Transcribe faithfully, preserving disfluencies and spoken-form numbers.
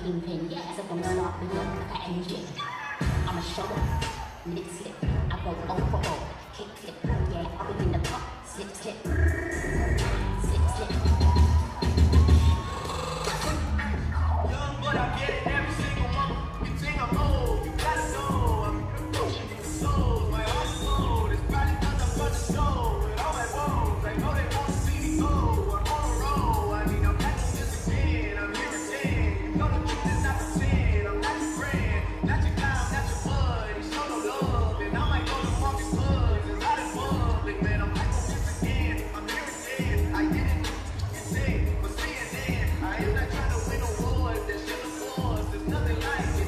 kingpin, yeah, so from run off the young like an engine. I'm a show off, lip slip, I go O for O, kick flip, yeah, I'll be in the pop, slip slip, slip slip. Young but I get it every single one. You think I'm old, you gotta know I'm pushing souls. My heart soul is probably cause I'm from the soul. With all my woes, I know they won't see me go. I'm on a roll, I mean I'm back to this again. I'm here again. You know the truth is not pretend. I'm not your friend, not your clown, not your bud. You show no love, and I might go to walking clubs. It's not in public, man. I'm back to this again. I'm here again. I didn't say, but see it then. I am not trying to win awards. There's still awards. There's nothing like it.